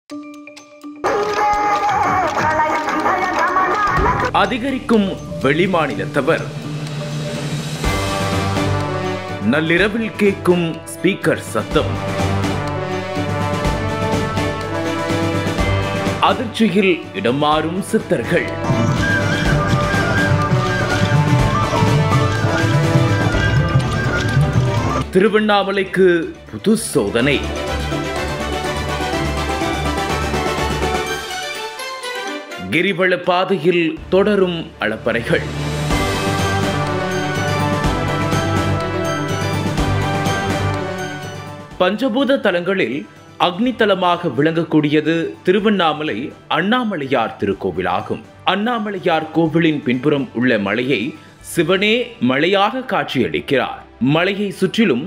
அதிகரிக்கும் வெளிமாநிலத்தவர், நள்ளிரவில் கேட்கும் ஸ்பீக்கர் சத்தம், அதிர்ச்சியில் இடம் மாறும் சித்தர்கள், திருவண்ணாமலைக்கு புது சோதனை. கிரிவல பாதையில் தொடரும் அளப்பறைகள். பஞ்சபூத தலங்களில் அக்னி தலமாக விளங்கக்கூடியது திருவண்ணாமலை அண்ணாமலையார் திருக்கோவிலாகும். அண்ணாமலையார் கோவிலின் பின்புறம் உள்ள மலையை சிவனே மலையாக காட்சியளிக்கிறார். மலையை சுற்றிலும்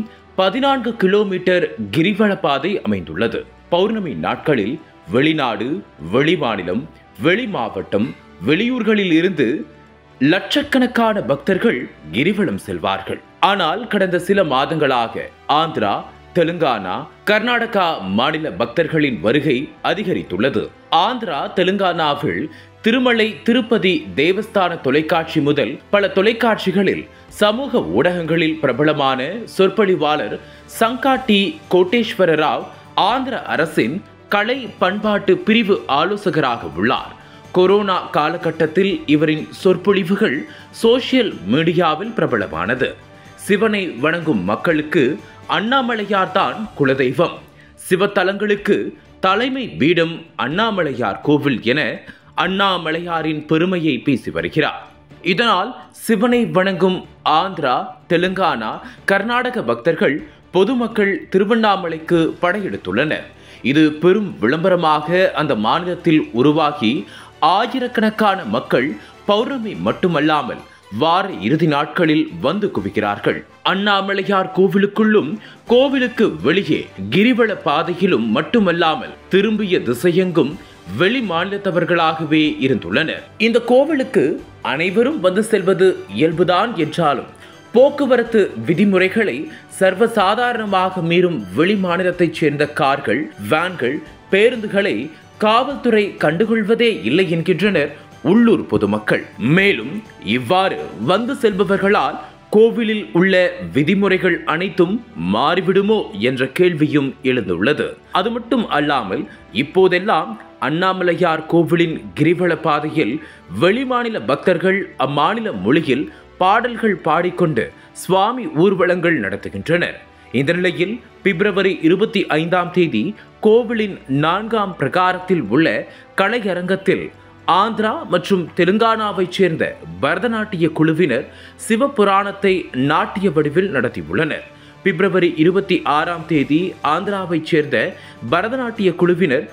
14 கிலோமீட்டர் கிரிவல பாதை அமைந்துள்ளது. பௌர்ணமி நாட்களில் வெளிநாடு, வெளிமாநிலம், வெளி மாவட்டம், வெளியூர்களில் இருந்து லட்சக்கணக்கான பக்தர்கள் கிரிவலம் செல்வார்கள். ஆனால் கடந்த சில மாதங்களாக ஆந்திரா, தெலுங்கானா, கர்நாடகா மாநில பக்தர்களின் வருகை அதிகரித்துள்ளது. ஆந்திரா, தெலுங்கானாவில் திருமலை திருப்பதி தேவஸ்தான தொலைக்காட்சி முதல் பல தொலைக்காட்சிகளில், சமூக ஊடகங்களில் பிரபலமான சொற்பொழிவாளர் சங்காட்டி கோட்டேஸ்வர ராவ் ஆந்திர அரசின் கலை பண்பாட்டு பிரிவு ஆலோசகராக உள்ளார். கொரோனா காலகட்டத்தில் இவரின் சொற்பொழிவுகள் சோசியல் மீடியாவில் பிரபலமானது. சிவனை வணங்கும் மக்களுக்கு அண்ணாமலையார் தான் குலதெய்வம். சிவத்தலங்களுக்கு தலைமை பீடம் அண்ணாமலையார் கோவில் என அண்ணாமலையாரின் பெருமையை பேசி வருகிறார். இதனால் சிவனை வணங்கும் ஆந்திரா, தெலுங்கானா, கர்நாடக பக்தர்கள், பொதுமக்கள் திருவண்ணாமலைக்கு படையெடுத்துள்ளனர். இது பெரும் விளம்பரமாக அந்த மாநிலத்தில் உருவாகி ஆயிரக்கணக்கான மக்கள் பௌர்ணமி மட்டுமல்லாமல் வார இறுதி நாட்களில் வந்து குவிக்கிறார்கள். அண்ணாமலையார் கோவிலுக்குள்ளும் கோவிலுக்கு வெளியே கிரிவல பாதையிலும் மட்டுமல்லாமல் திரும்பிய திசையெங்கும் வெளி மாநிலத்தவர்களாகவே இருந்துள்ளனர். இந்த கோவிலுக்கு அனைவரும் வந்து செல்வது இயல்புதான் என்றாலும் போக்குவரத்து விதிமுறைகளை சர்வசாதாரணமாக மீறும் வெளி மாநிலத்தைச் சேர்ந்த கார்கள், வேன்கள், பேருந்துகளை காவல்துறை கண்டுகொள்வதே இல்லை என்கின்றனர் உள்ளூர் பொதுமக்கள். மேலும் இவ்வாறு வந்து செல்பவர்களால் கோவிலில் உள்ள விதிமுறைகள் அனைத்தும் மாறிவிடுமோ என்ற கேள்வியும் எழுந்துள்ளது. அது மட்டும் அல்லாமல் இப்போதெல்லாம் அண்ணாமலையார் கோவிலின் கிரிவல பாதையில் வெளிமாநில பக்தர்கள் அம்மாநில மொழியில் பாடல்கள் பாடிக்கொண்டு சுவாமி ஊர்வலங்கள் நடத்துகின்றனர். இந்த நிலையில் பிப்ரவரி 25ஆம் தேதி கோவிலின் 4ஆம் பிரகாரத்தில் உள்ள கலையரங்கத்தில் ஆந்திரா மற்றும் தெலுங்கானாவைச் சேர்ந்த பரதநாட்டிய குழுவினர் சிவபுராணத்தை நாட்டிய வடிவில் நடத்தியுள்ளனர். பிப்ரவரி 26ஆம் தேதி ஆந்திராவைச் சேர்ந்த பரதநாட்டிய குழுவினர்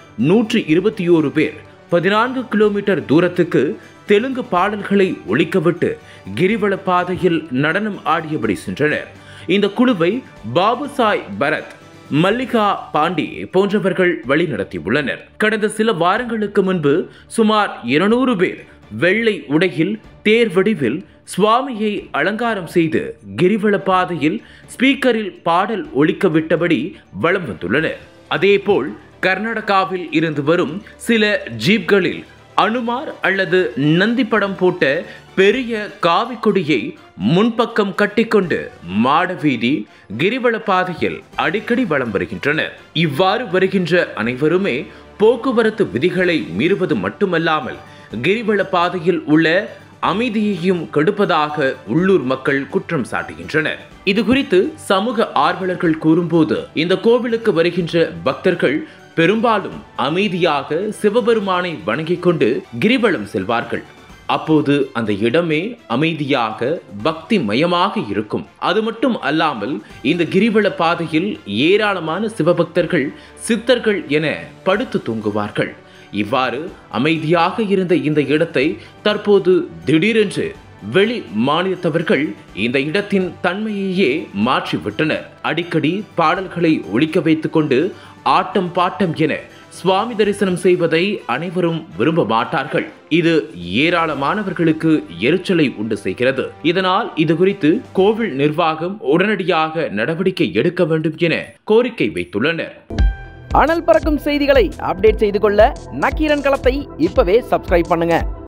121 பேர் 14 கிலோமீட்டர் தூரத்துக்கு தெலுங்கு பாடல்களை ஒலிக்கவிட்டு கிரிவல பாதையில் நடனம் ஆடியபடி சென்றனர். இந்த குழுவை பாபுசாய் பரத், மல்லிகா பாண்டி போன்றவர்கள் வழிநடத்தியுள்ளனர். கடந்த சில வாரங்களுக்கு முன்பு சுமார் 200 பேர் வெள்ளை உடையில் தேர் வடிவில் சுவாமியை அலங்காரம் செய்து கிரிவல பாதையில் ஸ்பீக்கரில் பாடல் ஒலிக்கவிட்டபடி வலம் வந்துள்ளனர். அதேபோல் கர்நாடகாவில் இருந்து வரும் சில ஜீப்களில் அனுமார் அல்லது நந்தி படம் போட்ட பெரிய காவி கொடியை முன்பக்கம் கட்டிக்கொண்டு மாடவீதி, கிரிவல பாதையில் அடிக்கடி வலம் வருகின்றனர். இவ்வாறு வருகின்ற அனைவருமே போக்குவரத்து விதிகளை மீறுவது மட்டுமல்லாமல் கிரிவல பாதையில் உள்ள அமைதியையும் கெடுப்பதாக உள்ளூர் மக்கள் குற்றம் சாட்டுகின்றனர். இது குறித்து சமூக ஆர்வலர்கள் கூறும்போது, இந்த கோவிலுக்கு வருகின்ற பக்தர்கள் பெரும்பாலும் அமைதியாக சிவபெருமானை வணங்கிக் கொண்டு கிரிவலம் செல்வார்கள். அப்போது அந்த இடமே அமைதியாக பக்தி மயமாக இருக்கும். அது மட்டும் அல்லாமல் இந்த கிரிவல பாதையில் ஏராளமான சிவபக்தர்கள், சித்தர்கள் என படுத்து தூங்குவார்கள். இவ்வாறு அமைதியாக இருந்த இந்த இடத்தை தற்போது திடீரென்று வெளி மாநிலத்தவர்கள் இந்த இடத்தின் தன்மையையே மாற்றிவிட்டனர். அடிக்கடி பாடல்களை ஒலிக்க வைத்துக் கொண்டு ஆட்டம் பாட்டம் என சுவாமி தரிசனம் செய்வதை அனைவரும் விரும்ப மாட்டார்கள். இது ஏராளமானவர்களுக்கு எரிச்சலை உண்டு செய்கிறது. இதனால் இது குறித்து கோவில் நிர்வாகம் உடனடியாக நடவடிக்கை எடுக்க வேண்டும் என கோரிக்கை வைத்துள்ளனர். அனல் பறக்கும் செய்திகளை அப்டேட் செய்து கொள்ள நக்கீரன் களத்தை இப்பவே சப்ஸ்கிரைப் பண்ணுங்க.